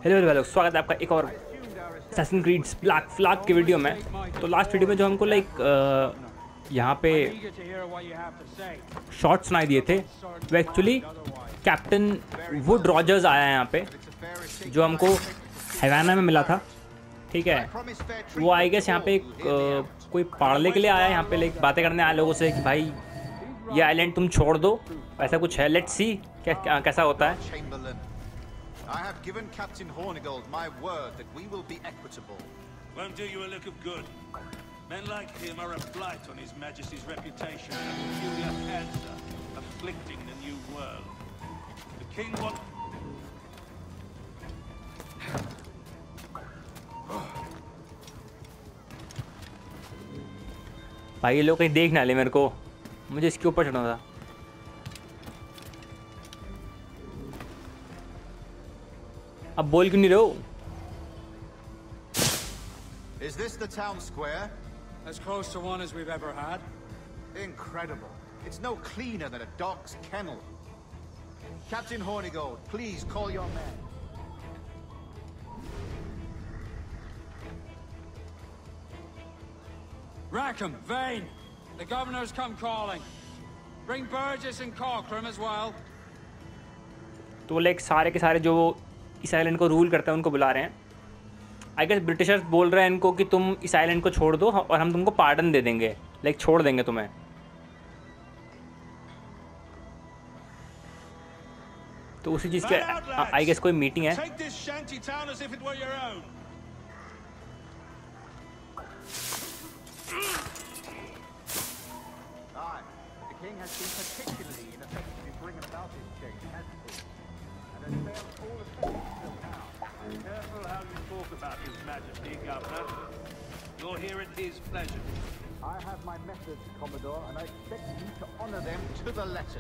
Hello hello, स्वागत है आपका एक और असैसिन क्रीड ब्लैक फ्लैग की वीडियो में। तो लास्ट वीडियो में जो हमको यहाँ पे शॉट सुनाई दिए थे वो एक्चुअली कैप्टन वुड रॉजर्स आया है यहाँ पे, जो हमको हवाना में मिला था। ठीक है, वो आई गेस यहाँ पे कोई पाड़ने के लिए आया है, यहाँ पे बातें करने आए लोगों से कि भाई ये आइलैंड तुम छोड़ दो, ऐसा कुछ है। लेट्स सी कैसा होता है। I have given Captain Hornigold my word that we will be equitable. Won't do you a look of good. Men like him are a blight on His Majesty's reputation and a peculiar cancer afflicting the new world. The king wants... भाई ये लोग कहीं देख ना ले मेरे को, मुझे इसके ऊपर चढ़ना था। अब बोल क्यों नहीं रहे हो? Is this the town square? As close to one as we've ever had. Incredible. It's no cleaner than a dog's kennel. Captain Hornigold, please call your men. Rackham, Vane, the governor's come calling. Bring Burgess and Cockram as well. तो सारे के सारे जो इस island को rule करते हैं उनको बुला रहे हैं। आई गेस ब्रिटिशर्स बोल रहे हैं इनको कि तुम इस आइलैंड को छोड़ दो और हम तुमको पार्डन दे देंगे, छोड़ देंगे तुम्हें। तो उसी चीज़ के आई गेस कोई मीटिंग है। King has been particularly ineffective in bringing about this change, hasn't he? And has failed all attempts till now. Careful how you talk about His Majesty, Governor. You're here at his pleasure. I have my methods, Commodore, and I expect you to honor them to the letter.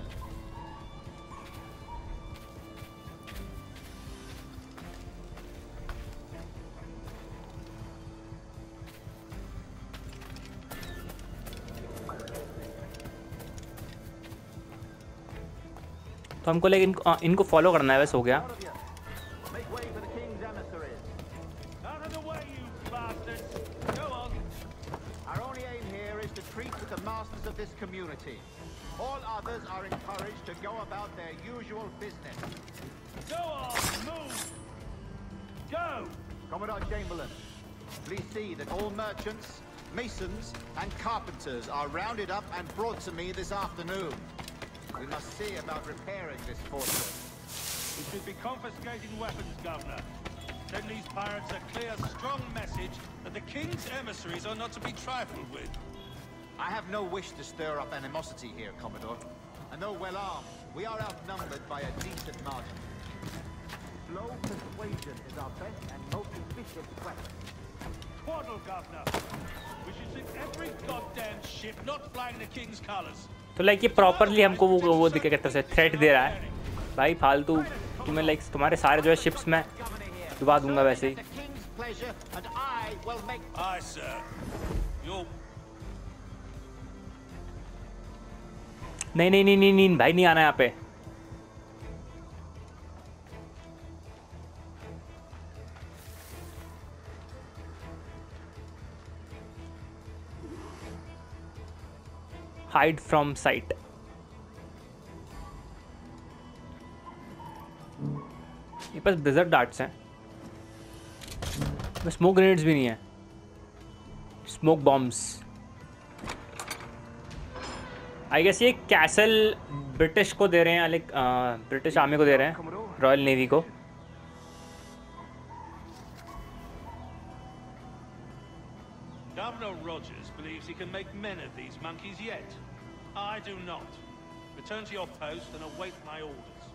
तो हमको इनको follow करना है, वैसे हो गया। Make way for the king's emissaries. Out of the way, you bastards! Go on. Our only aim here is to treat with the masters of this community. All others are encouraged to go about their usual business. Go on, move! Go! Commodore Chamberlain, please see that all merchants, masons, and carpenters are rounded up and brought to me this afternoon. We must see about repairing this fortress. We should be confiscating weapons, Governor. Send these pirates a clear, strong message that the king's emissaries are not to be trifled with. I have no wish to stir up animosity here, Commodore. And though well armed, we are outnumbered by a decent margin. Slow persuasion is our best and most efficient weapon. Twaddle, Governor. We should sink every goddamn ship not flying the king's colours. तो ये properly हमको वो दिखे की तरफ से threat दे रहा है। भाई फालतू तुम्हें तुम्हारे सारे जो है शिप्स में डुबा दूंगा वैसे ही। Aye, sir. नहीं नहीं नहीं नहीं नहीं भाई, नहीं आना यहाँ पे। Hide from sight. ये पास ब्लिज़र्ड डार्ट्स हैं, स्मोक ग्रेनेड्स भी नहीं है, स्मोक बॉम्ब्स। आई गेस ये कैसल ब्रिटिश को दे रहे हैं, ब्रिटिश आर्मी को दे रहे हैं, रॉयल नेवी को। Governor Rogers believes he can make men of these monkeys yet. I do not. Return to your post and await my orders.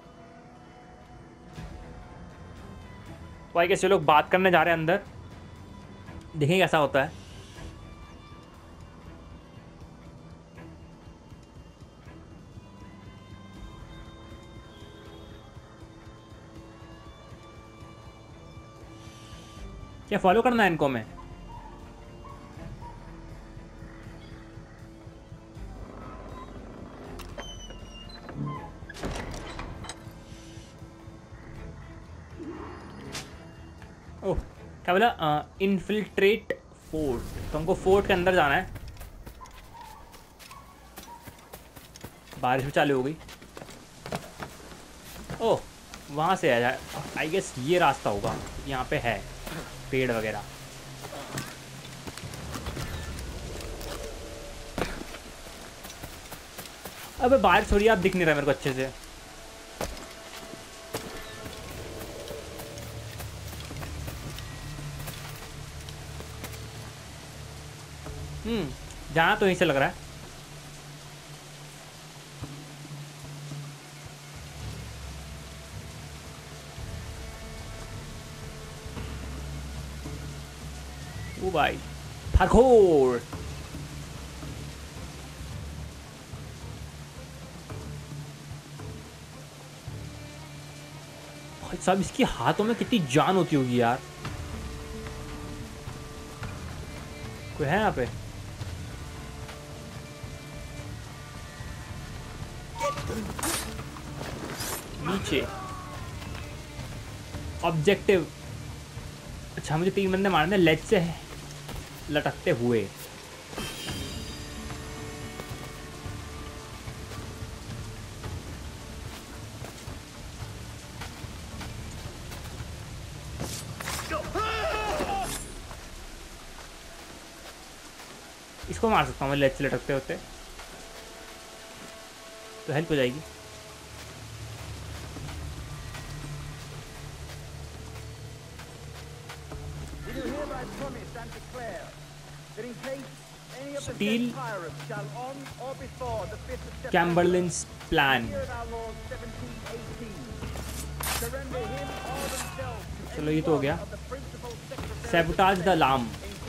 तो आई गेस ये लोग बात करने जा रहे हैं अंदर, देखेंगे कैसा होता है। क्या फॉलो करना है इनको में? ओह क्या बोला? इन्फिल्ट्रेट फोर्ट, तो हमको फोर्ट के अंदर जाना है। बारिश भी चालू हो गई। ओह वहाँ से आ जाए, आई गेस ये रास्ता होगा, यहाँ पे है पेड़ वगैरह। अबे बारिश हो रही है, अब दिख नहीं रहा मेरे को अच्छे से। जाना तो यहीं से लग रहा है। ओ भाई पार्कोर। भाई साहब इसकी हाथों में कितनी जान होती होगी यार। कोई है यहाँ पे? नीचे ऑब्जेक्टिव। अच्छा मुझे 3 बंदे मारने लेज से लटकते हुए। इसको मार सकता हूँ मैं लेज से लटकते होते, तो हेल्प हो जाएगी। Steal Chamberlain's plan. चलो ये तो हो गया। Sabotage the alarm.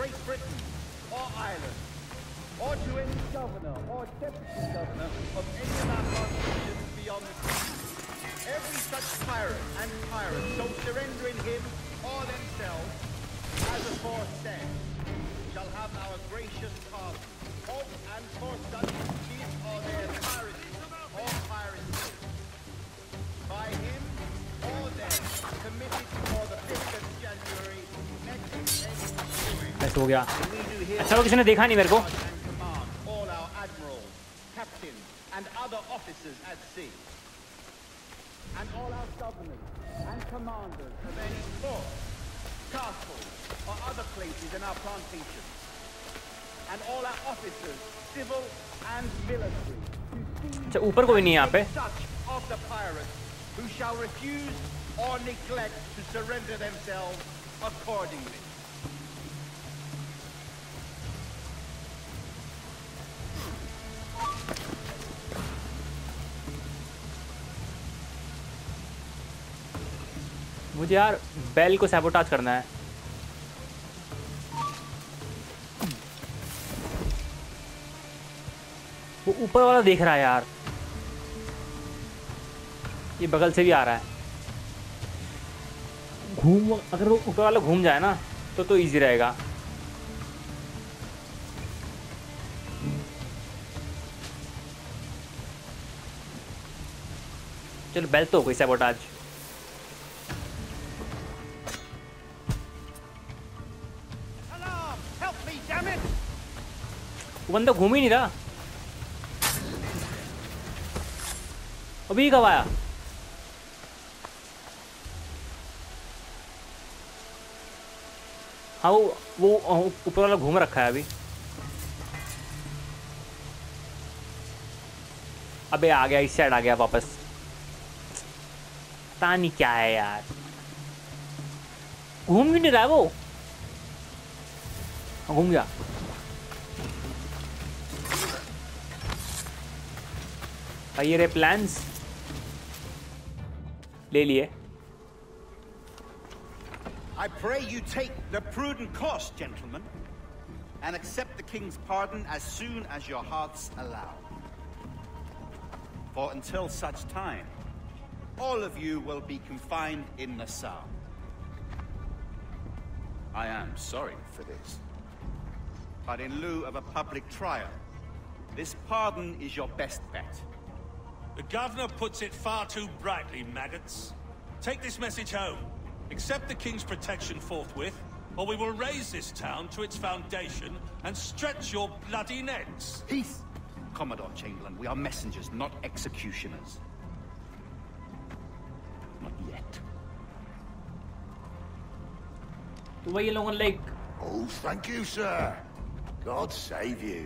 Or to any governor or deputy governor of any of our provinces beyond the sea. Every such pirate and tyrant so surrendering him or themselves as aforesaid shall have our gracious pardon. Of and for such his or their piracy or piracy by him or them committed before the 5th of January next ensuing. ऐसा हो गया। अच्छा वो किसी ने देखा नहीं मेरे को। And other officers at sea, and all our governors and commanders of any fort, castle, or other places in our plantations, and all our officers, civil and military, अच्छा ऊपर कोई नहीं है यहाँ पे। such of the pirates who shall refuse or neglect to surrender themselves accordingly. मुझे यार bell को सैबोटाज करना है। वो ऊपर वाला देख रहा है यार, ये बगल से भी आ रहा है। अगर वो ऊपर वाला घूम जाए ना तो इजी रहेगा। चलो बेल तो हो गई सैबोटाज। वो बंदा घूम ही नहीं रहा। अभी कब आया? हाँ वो ऊपर वाला घूम रखा है अभी। अबे आ गया, इस साइड आ गया वापस। पता नहीं क्या है यार, घूम ही नहीं रहा है वो। घूम गया। ये रे प्लान्स ले लिए। I pray you take the prudent course, gentlemen, and accept the king's pardon as soon as your hearts allow. For until such time, all of you will be confined in Nassau. I am sorry for this, but in lieu of a public trial, this pardon is your best bet. The governor puts it far too brightly, maggots. Take this message home. Accept the king's protection forthwith, or we will raise this town to its foundation and stretch your bloody necks. Peace! Commodore Chamberlain, we are messengers, not executioners. Not yet. तो वही लोगों ने like Oh, thank you, sir. God save you.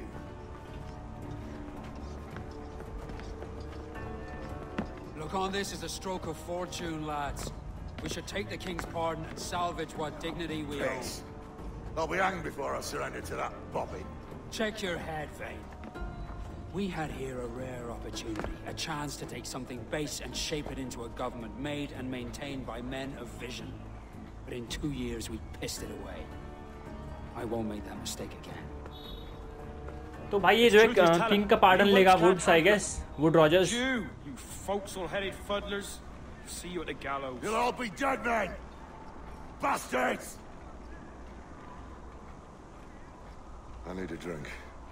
Look on this as a stroke of fortune, lads. We should take the king's pardon and salvage what dignity we owe. Yes. I'll be hanged before I surrender to that bobby. Check your head, Vane. We had here a rare opportunity, a chance to take something base and shape it into a government made and maintained by men of vision. But in 2 years, we pissed it away. I won't make that mistake again. तो भाई ये जो एक king का pardon लेगा woods I guess wood Rogers You forecastle-headed fuddlers. See you at the gallows. You'll all be dead men! Bastards! I need a drink.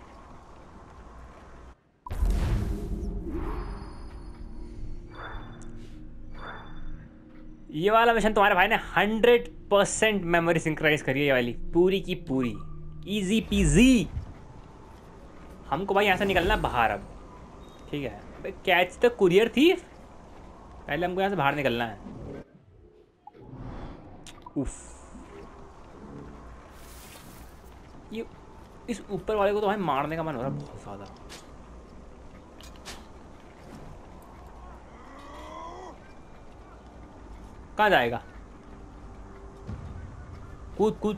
ये वाला mission तुम्हारे भाई ने 100% मेमोरी सिंक्राइज करी है ये वाली पूरी की पूरी इजी पीजी। हमको भाई यहाँ से निकलना है बाहर अब, ठीक है। कैच द कुरियर थीफ, पहले हमको यहाँ से बाहर निकलना है। उफ, ये इस ऊपर वाले को तो भाई मारने का मन हो रहा है बहुत ज़्यादा। कहाँ जाएगा? कूद कूद।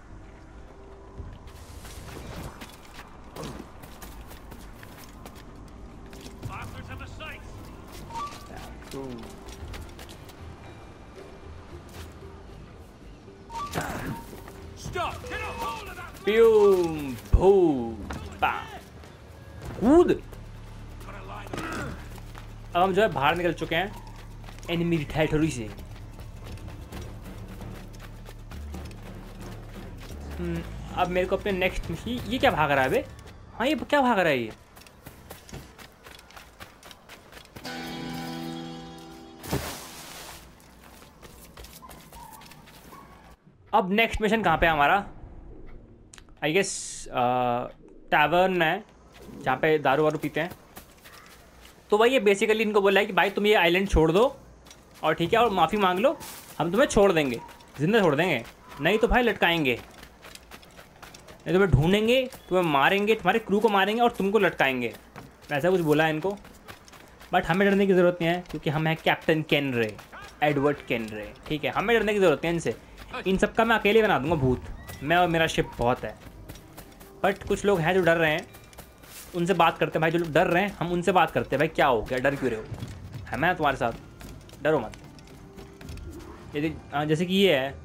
प्यूम भू पा कूद। अब हम जो है बाहर निकल चुके हैं एनिमी टेरिटरी से। अब मेरे को अपने नेक्स्ट ये क्या भाग रहा है बे? हाँ ये क्या भाग रहा है ये? अब नेक्स्ट मिशन कहाँ पे है हमारा? आई गेस टैवर्न है जहाँ पे दारू वारू पीते हैं। तो भाई ये बेसिकली इनको बोला है कि भाई तुम ये आइलैंड छोड़ दो और ठीक है और माफ़ी मांग लो, हम तुम्हें छोड़ देंगे, जिंदा छोड़ देंगे, नहीं तो भाई लटकाएंगे, नहीं तुम्हें ढूंढेंगे, तुम्हें मारेंगे, तुम्हारे क्रू को मारेंगे और तुमको लटकाएंगे, ऐसा कुछ बोला है इनको। बट हमें डरने की ज़रूरत नहीं है क्योंकि हम हैं कैप्टन केनरे, एडवर्ड केनरे, ठीक है। हमें डरने की ज़रूरत नहीं है इनसे, इन सबका मैं अकेले बना दूंगा भूत, मैं और मेरा शिप बहुत है। बट कुछ लोग हैं जो डर रहे हैं, उनसे बात करते हैं भाई। जो लोग डर रहे हैं हम उनसे बात करते हैं, भाई क्या हो गया, डर क्यों रहे हो, है मैं तुम्हारे साथ, डरो मत। यदि जैसे कि ये है,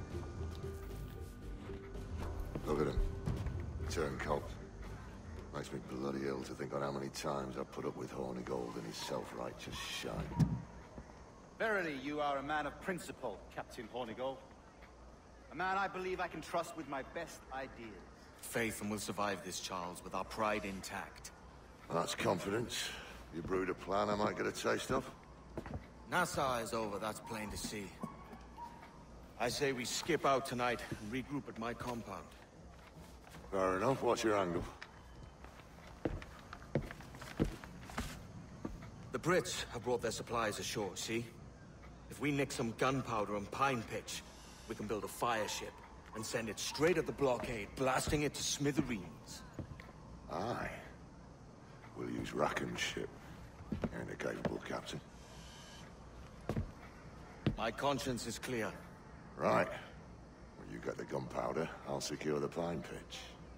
Look at him. Turncoat. Makes me bloody ill to think on how many times I've put up with Hornigold and his self-righteous shite. Verily, you are a man of principle, Captain Hornigold. A man I believe I can trust with my best ideas. Faith, and we'll survive this, Charles, with our pride intact. That's confidence. You brewed a plan I might get a taste of? Nassau is over, that's plain to see. I say we skip out tonight and regroup at my compound. Fair enough. What's your angle? The Brits have brought their supplies ashore, see? If we nick some gunpowder and pine pitch, we can build a fire ship and send it straight at the blockade, blasting it to smithereens. Aye. We'll use Rackham's ship. And a capable captain. My conscience is clear. Right. Well, you get the gunpowder, I'll secure the pine pitch.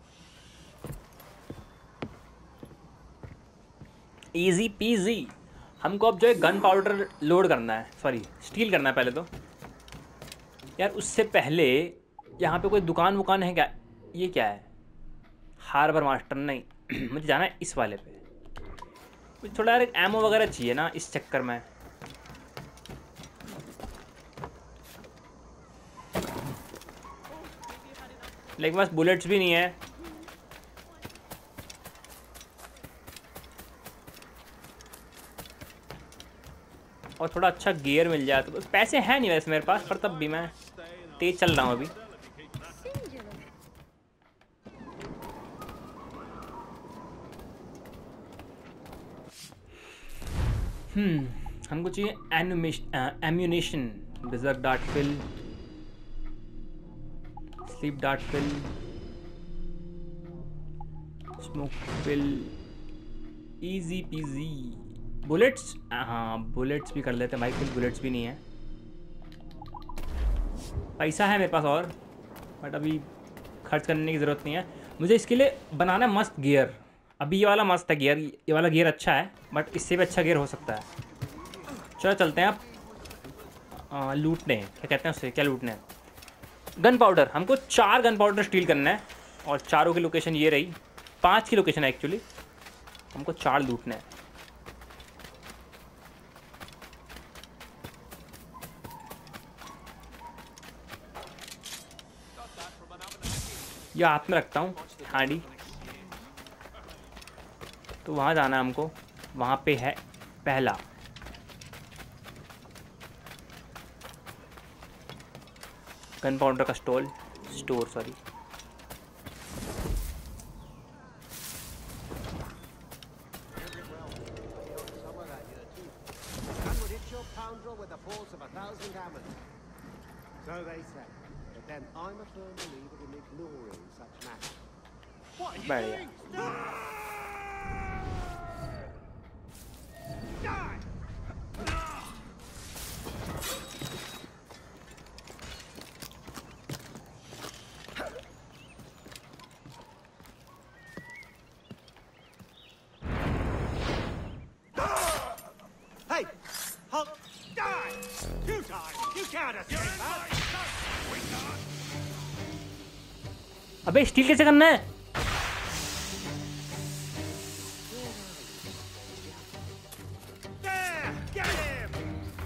Easy peasy. हमको अब जो है gun powder load करना है, sorry steel करना है पहले तो। यार उससे पहले यहाँ पे कोई दुकान वुकान है क्या? ये क्या है? हार्बर मास्टर नहीं मुझे जाना है इस वाले पे। मुझे थोड़ा यार एक एमो वगैरह चाहिए ना इस चक्कर में। लेकिन बस बुलेट्स भी नहीं है। और थोड़ा अच्छा गियर मिल जाए। तो पैसे हैं नहीं वैसे मेरे पास, पर तब भी मैं तेज चल रहा हूँ अभी। हमको चाहिए ammunition, berserk dart pill, sleep dart pill, smoke pill, easy peasy. Bullets, हाँ बुलेट्स भी कर लेते हैं भाई, कुछ बुलेट्स भी नहीं है। पैसा है मेरे पास और, बट अभी खर्च करने की ज़रूरत नहीं है। मुझे इसके लिए बनाना मस्त गियर। अभी ये वाला मस्त है गियर, ये वाला गियर अच्छा है, बट इससे भी अच्छा गियर हो सकता है। चलो चलते हैं आप लूटने, क्या कहते हैं उससे, क्या लूटने हैं? Gun powder. हमको 4 गन पाउडर स्टील करना है, और चारों की लोकेशन ये रही। 5 की लोकेशन है एक्चुअली, हमको 4 लूटने हैं। यह हाथ में रखता हूँ हांडी। तो वहाँ जाना है हमको, वहाँ पे है पहला। गन पाउडर का store sorry. So they say, but then I'm a firm believer in ignoring such matters. What are you बढ़िया। doing? Die! Hey! Halt! Die! You die! You can't escape that! अबे steal कैसे करना है? There! Get him!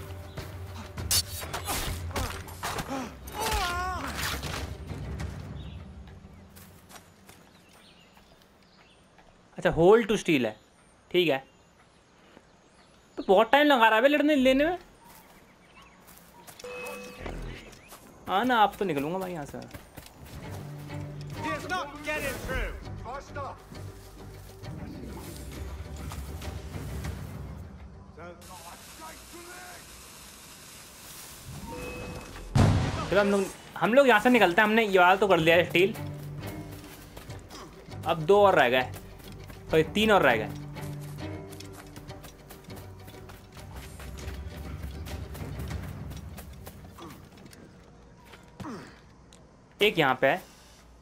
अच्छा hold to steal है, ठीक है। तो बहुत टाइम लगा रहा है लड़ने लेने में। हाँ ना, आप तो निकलूंगा भाई यहाँ से। He's not getting through! Faster! चलो हम लोग यहाँ से निकलते हैं। हमने ये वाला तो कर लिया है स्टील, अब 2 और रह गए, सॉरी 3 और रह गए। एक यहाँ पे है।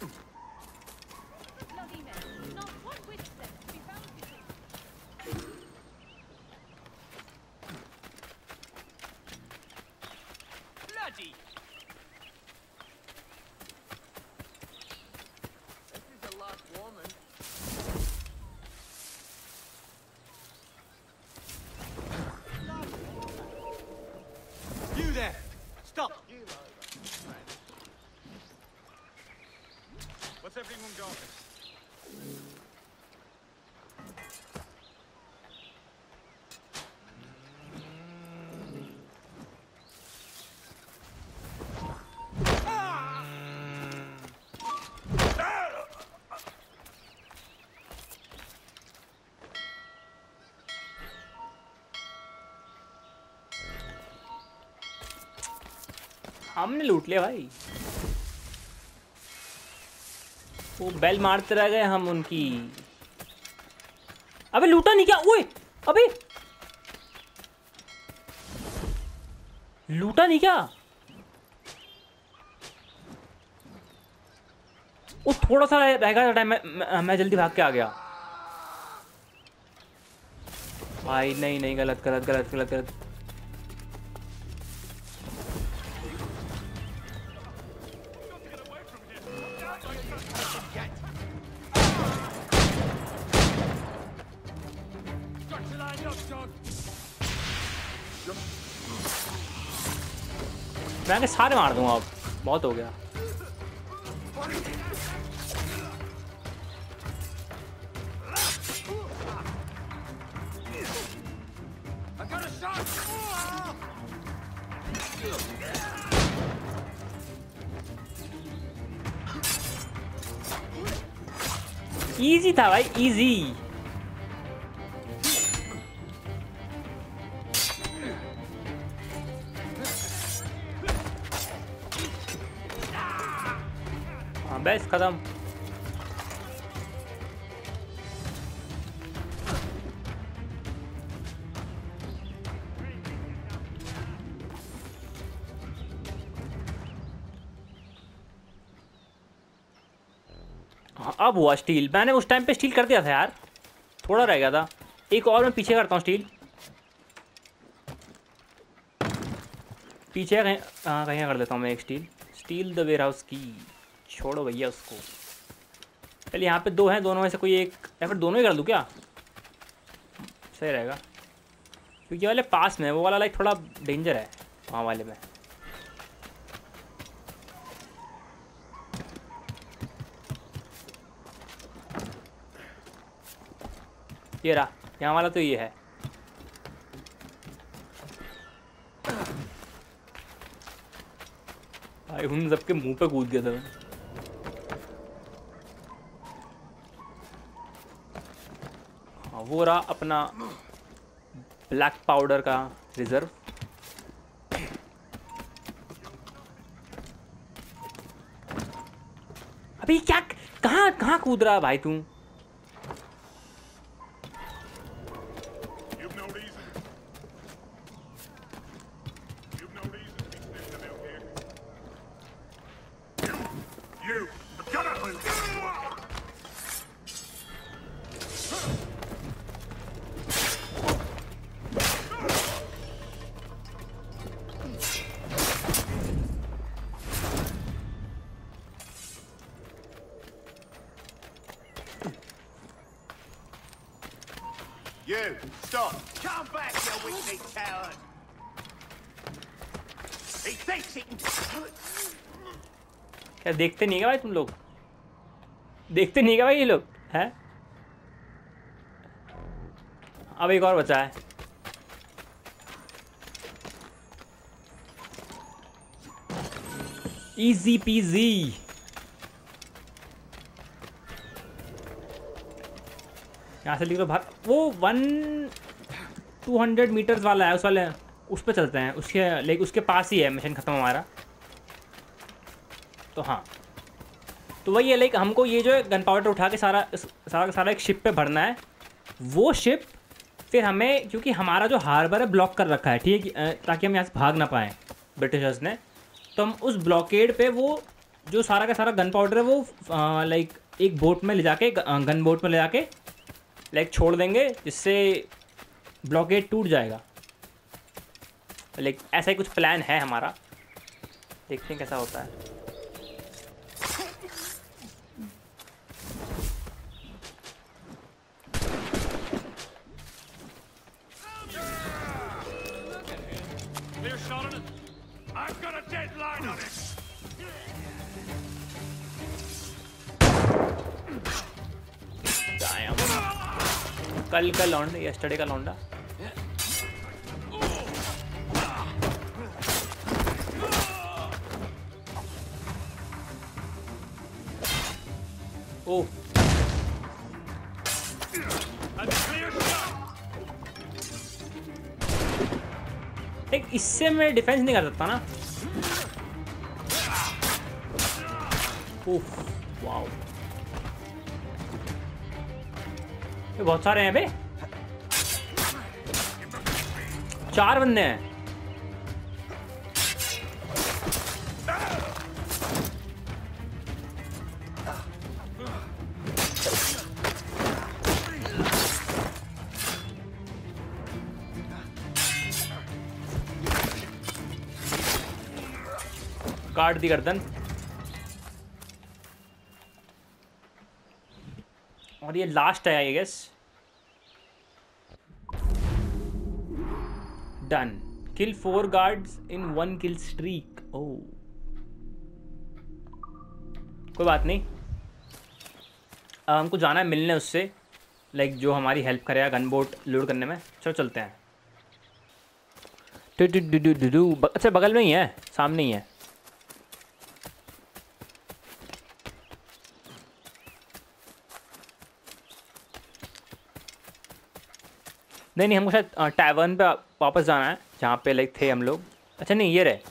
You there! Stop! What's everyone going? हमने लूट लिया भाई। वो बेल मारते रह गए हम उनकी। अबे लूटा नहीं क्या? ओए अबे लूटा नहीं क्या? वो थोड़ा सा रह गया टाइम, मैं जल्दी भाग के आ गया भाई। नहीं नहीं, गलत गलत गलत गलत गलत। मैं आगे सारे मार दूंगा अब, बहुत हो गया। I've got a इजी था भाई, इजी। हाँ बस खत्म। अब हुआ स्टील। मैंने उस टाइम पे स्टील कर दिया था यार, थोड़ा रह गया था। एक और मैं पीछे करता हूँ स्टील। पीछे कहीं कहीं कर देता हूँ मैं एक steal. Steal the warehouse की, छोड़ो भैया उसको। चल यहाँ पे दो हैं, दोनों में से कोई एक, या फिर दोनों ही कर दूँ क्या? सही रहेगा, क्योंकि ये वाले पास में है, वो वाला लाइक थोड़ा डेंजर है वहाँ वाले में। ये रहा, यहाँ वाला तो ये है। भाई उन सबके मुंह पे कूद गया था मैं। हाँ वो रहा अपना ब्लैक पाउडर का रिजर्व। अभी क्या, कहाँ कहाँ कूद रहा है भाई तू? You, stop! Come back, you weakling coward! He thinks he can... क्या देखते नहीं क्या भाई तुम लोग? देखते नहीं क्या भाई ये लोग हैं? अब एक और बचा है। Easy peasy. यहाँ से लिखो भाग। वो 200 मीटर्स वाला है, उस वाले उस पर चलते हैं, उसके लाइक उसके पास ही है मिशन ख़त्म हमारा। तो हाँ, तो वही है लाइक हमको ये जो है गन पाउडर उठा के सारा का सारा एक शिप पे भरना है। वो शिप फिर हमें, क्योंकि हमारा जो हार्बर है ब्लॉक कर रखा है, ठीक है, ताकि हम यहाँ से भाग ना पाएँ ब्रिटिशर्स ने, तो हम उस ब्लॉकेड पे वो जो सारा का सारा गन पाउडर है वो लाइक एक बोट में ले जाके, गन बोट में ले जाके लाइक छोड़ देंगे, जिससे ब्लॉकेड टूट जाएगा। लाइक ऐसा ही कुछ प्लान है हमारा, देखते हैं कैसा होता है। Clear shot on it. I've got a dead line on it. कल का लौंडा, यस्टरडे का लौंडा। ओह एक इससे मैं डिफेंस नहीं कर सकता ना। उफ वाओ, ये बहुत सारे हैं बे, 4 बंदे हैं। काट दी गर्दन। और ये लास्ट है I guess. Done. Kill 4 guards in 1 kill streak. Oh कोई बात नहीं, हमको जाना है मिलने उससे, लाइक जो हमारी हेल्प करेगा गन बोट लोड करने में। चलो चलते हैं। अच्छा बगल में ही है, सामने ही है। नहीं हमको शायद टैवर्न पे वापस जाना है जहाँ पे लाइक थे हम लोग। अच्छा नहीं ये रहे।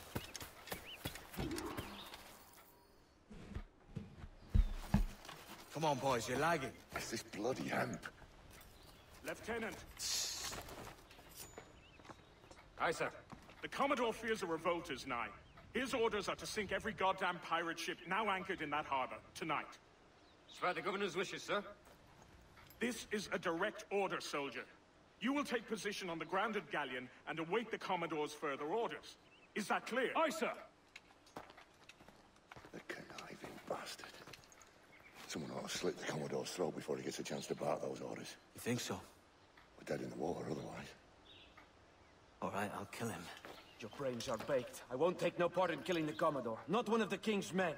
Come on, boys, you're lagging. It's this bloody hemp. Lieutenant. Aye, sir. The Commodore fears a revolt is nigh. His orders are to sink every goddamn pirate ship now anchored in that harbor, tonight. Swear the governor's wishes, sir. This is a direct order, soldier. You will take position on the grounded galleon and await the Commodore's further orders. Is that clear? Aye, sir. The conniving bastard. Someone ought to slit the Commodore's throat before he gets a chance to bark those orders. You think so? We're dead in the water otherwise. All right, I'll kill him. Your brains are baked. I won't take no part in killing the Commodore. Not one of the King's men.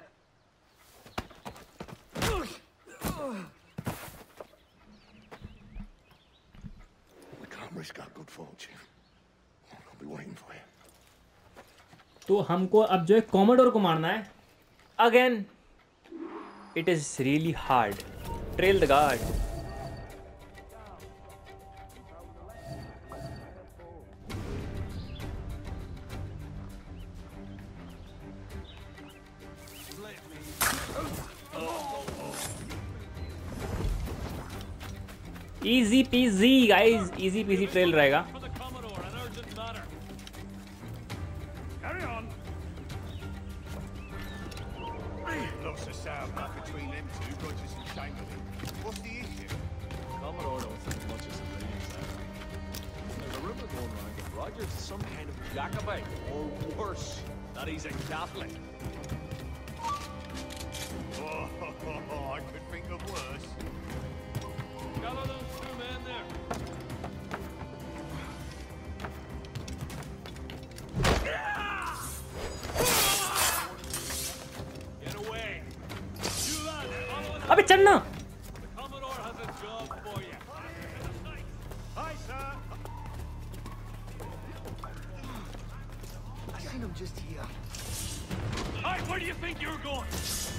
We can't risk our good fortune. I'll be waiting for you. तो हमको अब जो है commodore को मारना है। Again it is really hard. Trail the guard. Easy peasy guys, easy peasy trail रहेगा। Carry on. Lots of sound back between them two, Rogers and Chamberlain. What's the issue? Commodore don't think much as it is. There's a rumor going around that Rogers is some kind of Jacobite, or worse, that he's a Catholic. Oh, I could think of worse. Gather those two men there. Get away. You lads, follow it. अबे चलना। The Commodore has a job for you. Hi, sir. I seen him just here. Hey, where do you think you're going?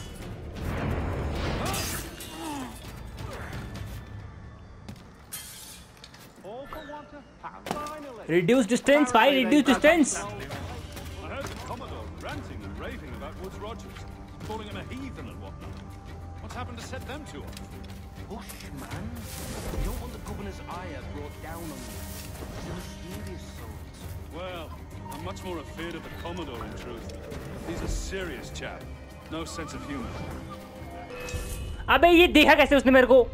All for want of finally. Reduce distance भाई, reduce distance. I heard the Commodore ranting and raving about Woods Rogers, calling him a heathen and whatnot. What's happened to set them two off? Hush, man. You don't want the governor's ire brought down on you. He's a mysterious sort. Well, I'm much more afraid of the Commodore in truth. He's a serious chap. No sense of humor. अबे ये देखा कैसे उसने मेरे को?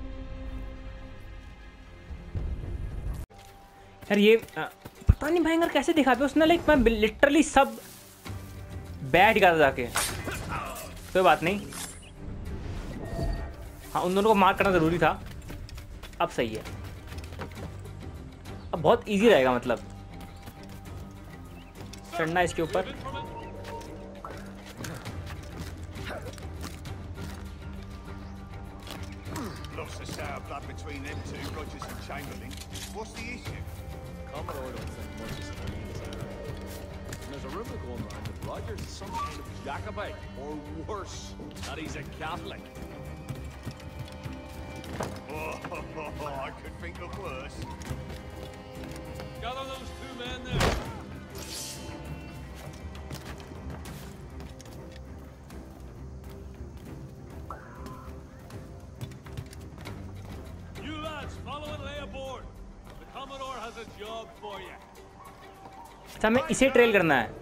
यार ये पता नहीं भयंकर कैसे दिखा पे उसने। लाइक मैं लिटरली सब बैठ गया था जाके। कोई बात नहीं, हाँ उन दोनों को मार करना ज़रूरी था। अब सही है, अब बहुत इजी रहेगा मतलब चढ़ना इसके ऊपर। Lots of sour blood between them two, Rogers and Chamberlain. What's the issue? Commodore don't think much as it is. There's a rumor going around that Rogers is some kind of Jacobite, or worse, that he's a Catholic. Oh, I could think of worse. Gather those two men there. You lads, follow and lay aboard. The Commodore has a job for you. अच्छा हमें इसे trail करना है।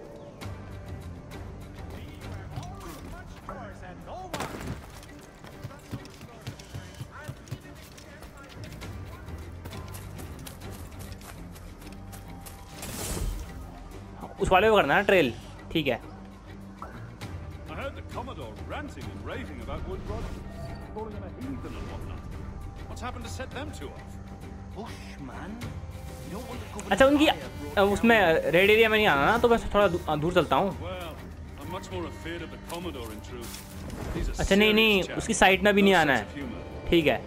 उस वाले को करना है ट्रेल, ठीक है। I heard the Commodore ranting and raving about Woods Rogers, calling him a heathen and whatnot. What's happened to set them two off? Hush, man. You don't want the governor's अच्छा उनकी ire brought उसमें red area में नहीं आना ना, तो मैं थोड़ा दूर चलता हूँ। Well, I'm much more afraid of the Commodore in truth. He's a अच्छा नहीं नहीं, serious chap. उसकी साइड में भी नहीं No आना sense है, of humor. ठीक है।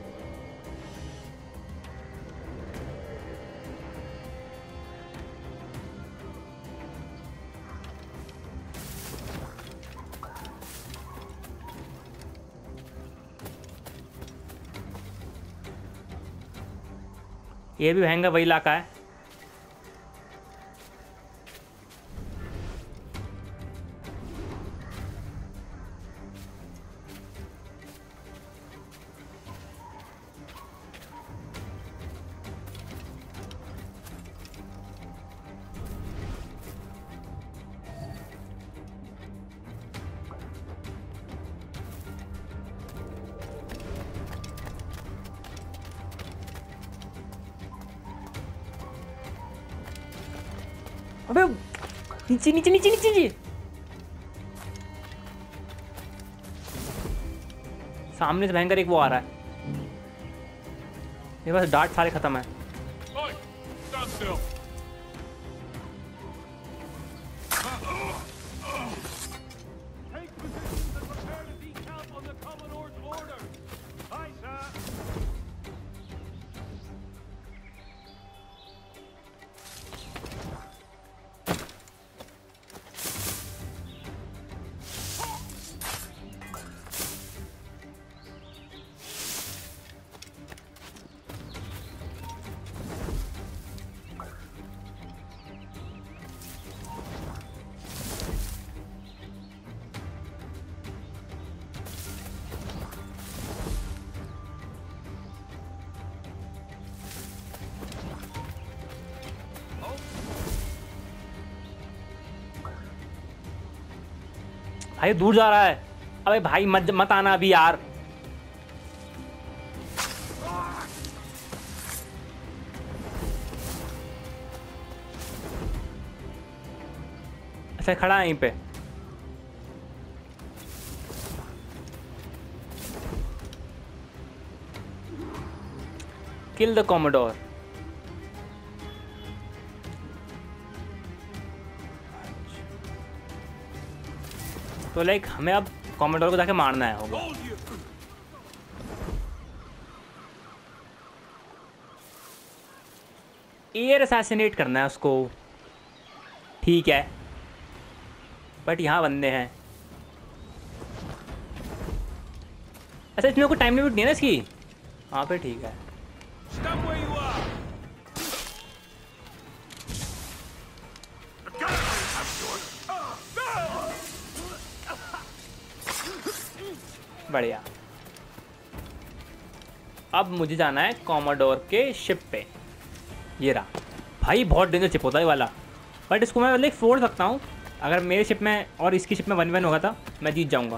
ये भी भयंकर वही इलाका है। अबे नीचे नीचे नीचे नीचे नीचे। सामने से भयंकर एक वो आ रहा है। मेरे पास डार्ट सारे खत्म है। Oi, stand still. Take positions and prepare to decamp on the Commodore's orders. Aye, sir. भाई दूर जा रहा है। अबे भाई मत मत आना अभी यार। अच्छा खड़ा है यहीं पे। Kill the commodore. तो लाइक हमें अब कॉमोडोर को जाके मारना है होगा। एयर असैसिनेट करना है उसको, ठीक है, बट यहाँ बंदे हैं। अच्छा इसमें कोई टाइम लिमिट नहीं है ना इसकी? हाँ पे ठीक है। Stand where you are. बढ़िया। अब मुझे जाना है कॉमोडोर के शिप पे। ये रहा भाई, बहुत डेंजर शिप होता है वाला, बट इसको मैं लाइक फोड़ सकता हूँ। अगर मेरे शिप में और इसकी शिप में 1v1 होगा था मैं जीत जाऊंगा।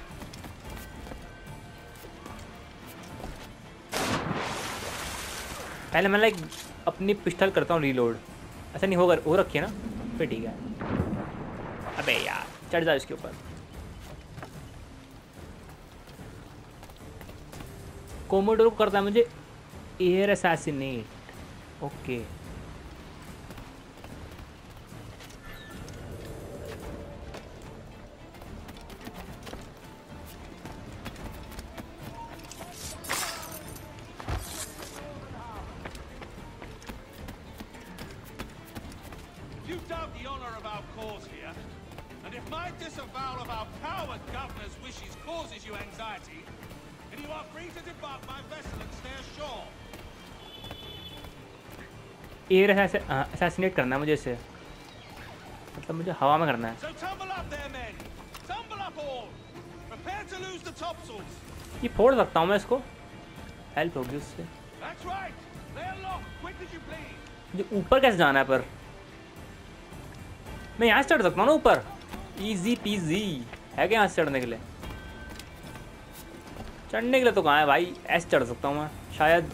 पहले मैं लाइक अपनी पिस्टल करता हूँ रीलोड। ऐसा नहीं होगा, हो रखी है ना, फिर ठीक है। अबे यार चढ़ जाओ इसके ऊपर। कोमोडोर को करता है मुझे air assassinate. Okay You doubt the honor of our cause here, and if my disavowal of our coward governor's wishes causes you anxiety, then you are free to depart my vessel and stay ashore. Air assassinate करना है मुझे इसे, मतलब मुझे हवा में करना है। So tumble up there, men. Tumble up all. Prepare to lose the topsails. ये फोड़ सकता हूँ मैं इसको, हेल्प होगी उससे। That's right. Lay aloft, quick as you please. मुझे ऊपर कैसे जाना है? पर मैं यहाँ से चढ़ सकता हूँ ना ऊपर? इजी पीजी है क्या यहाँ से चढ़ने के लिए? चढ़ने के लिए तो कहाँ है भाई, ऐसे चढ़ सकता हूँ मैं शायद।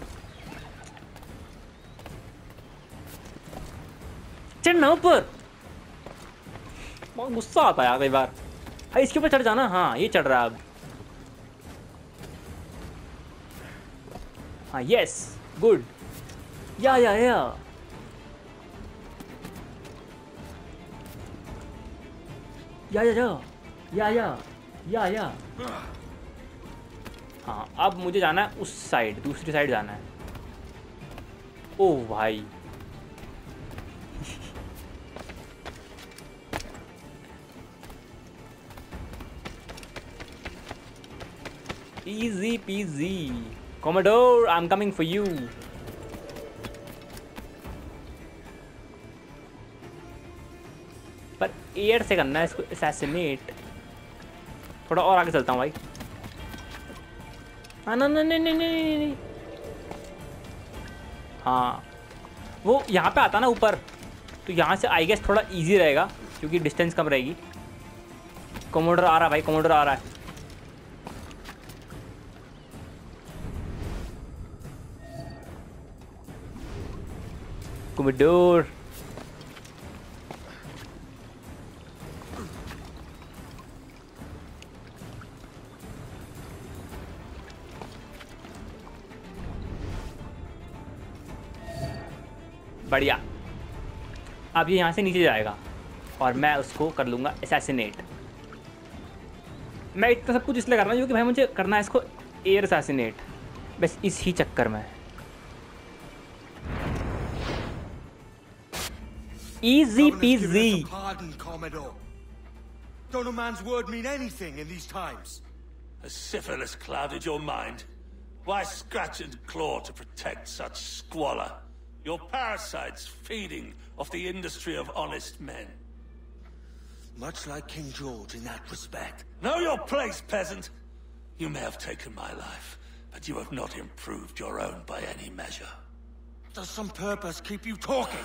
चढ़ना ऊपर, बहुत गुस्सा आता है यार कई बार। भाई इसके ऊपर चढ़ जाना। हाँ ये चढ़ रहा है अब। हाँ यस गुड। या हाँ अब मुझे जाना है उस साइड, दूसरी साइड जाना है। ओह भाई easy peasy. Commodore, I'm coming for you. Air से करना है इसको असैसिनेट। थोड़ा और आगे चलता हूँ भाई। हाँ नहीं। हाँ वो यहाँ पे आता ना ऊपर, तो यहाँ से आई गेस थोड़ा इजी रहेगा क्योंकि डिस्टेंस कम रहेगी। कमोडर आ रहा है भाई, कमोडर आ रहा है। कमोडर बढ़िया। अब ये यहाँ से नीचे जाएगा और मैं उसको कर लूँगा असैसिनेट। मैं इतना सब कुछ इसलिए कर रहा हूँ क्योंकि भाई मुझे करना है इसको एयर असैसिनेट, बस इस ही चक्कर में। Easy peasy. Pardon, Commodore. Don't a man's word mean anything in these times? Has syphilis clouded your mind? Why scratch and claw to protect such squalor? Your parasites feeding off the industry of honest men. Much like King George in that respect. Know your place, peasant. You may have taken my life, but you have not improved your own by any measure. Does some purpose keep you talking?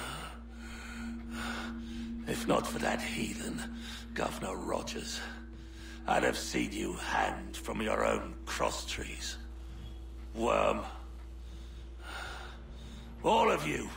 If not for that heathen, Governor Rogers, I'd have seen you hanged from your own cross trees. Worm. All of you.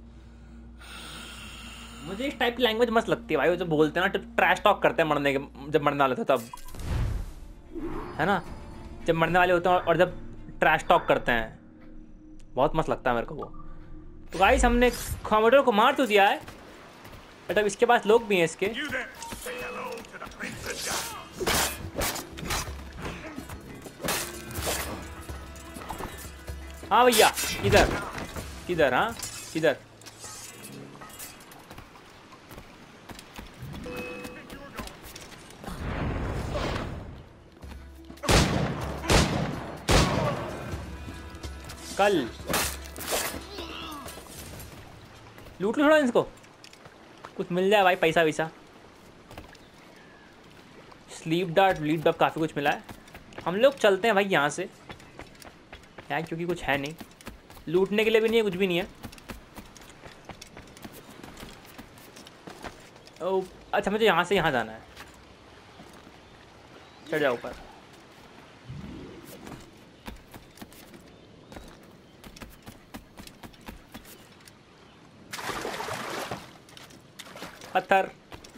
मुझे इस type की language मस्त लगती है भाई, वो जब बोलते हैं ना, ट्रैश टॉक करते हैं मरने के, जब मरने वाले होते हैं तब, है ना, जब मरने वाले होते हैं और जब ट्रैश टॉक करते हैं, बहुत मस्त लगता है मेरे को वो। तो गाइस हमने कमोडर को मार तो दिया है, बट अब इसके पास लोग भी हैं इसके। हाँ भैया, इधर किधर, हाँ किधर। कल लूट लो थोड़ा इसको, कुछ मिल जाए भाई, पैसा वैसा। स्लीप डार्ट, ब्लीड बफ, काफ़ी कुछ मिला है। हम लोग चलते हैं भाई यहाँ से यार, क्योंकि कुछ है नहीं लूटने के लिए, भी नहीं है, कुछ भी नहीं है। ओ अच्छा, मुझे यहाँ से यहाँ जाना है। चढ़ जाओ ऊपर। पत्थर।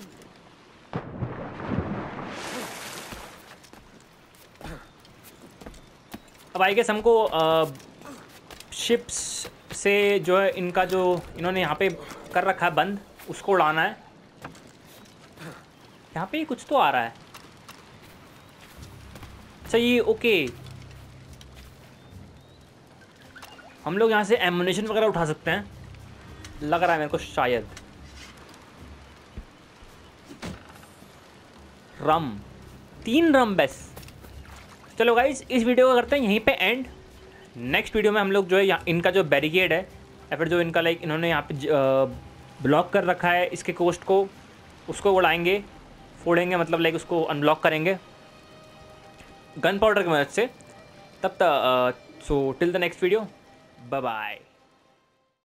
अब आई गेस हमको शिप्स से जो है इनका, जो इन्होंने यहाँ पे कर रखा है बंद, उसको उड़ाना है। यहाँ पे कुछ तो आ रहा है। अच्छा ये ओके, हम लोग यहाँ से एमुनेशन वगैरह उठा सकते हैं, लग रहा है मेरे को शायद। रम, 3 रम बस। चलो गाइस, इस वीडियो को करते हैं यहीं पे एंड। नेक्स्ट वीडियो में हम लोग जो है यहाँ इनका जो बैरिकेड है, या फिर जो इनका लाइक इन्होंने यहाँ पे ब्लॉक कर रखा है इसके कोस्ट को, उसको उड़ाएंगे, फोड़ेंगे, मतलब लाइक उसको अनब्लॉक करेंगे गन पाउडर की मदद से। तब तक so till the next video, bye bye.